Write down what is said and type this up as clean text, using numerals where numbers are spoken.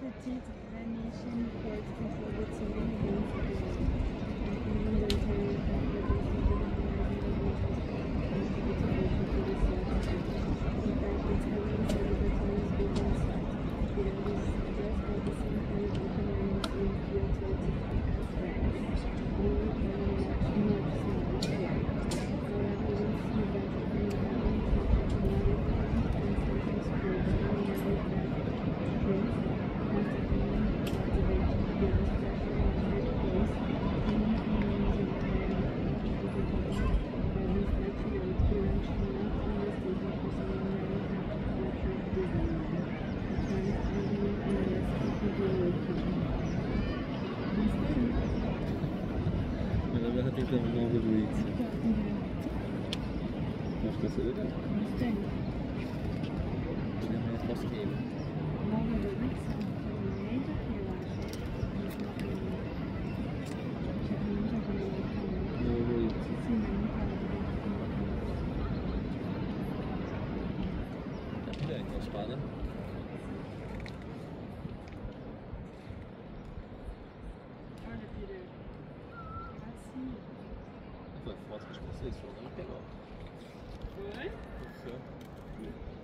petite Venetian court controlled the city against the Roman military in fact, its heavily celebratory buildings it was addressed by the same kind of open-air museum field towards France, only on a much smaller scale. However, once you venture from the island to the waterfront and station sports, you know that this has to be cultivated to give a special honored place in the communities of the at least that's the way to launch not on this Disney for someone that will have to culture Disneyland. The terms argument and the rest of the location. Ela vai tentando novos leads. Acho que vai ser legal. Gostei. Ele é mais possível. Nova delícia. Média que eu acho. Novo leads. Sim, não É, então espada. olha, Peter. Assim. Foi foto de vocês, foram não pegou. Foi? Foi.